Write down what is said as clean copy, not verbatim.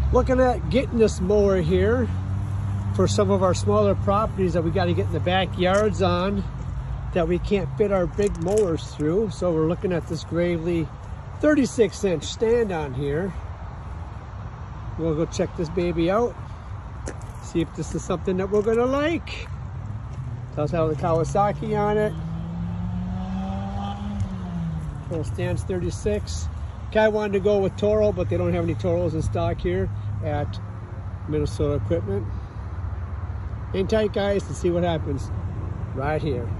Looking at getting this mower here for some of our smaller properties that we got to get in the backyards on that we can't fit our big mowers through. So we're looking at this Gravely 36-inch stand on here. We'll go check this baby out, see if this is something that we're gonna like. Does have the Kawasaki on it. Full stands 36. Guy wanted to go with Toro, but they don't have any Toros in stock here at Minnesota Equipment. Hang tight, guys, and see what happens right here.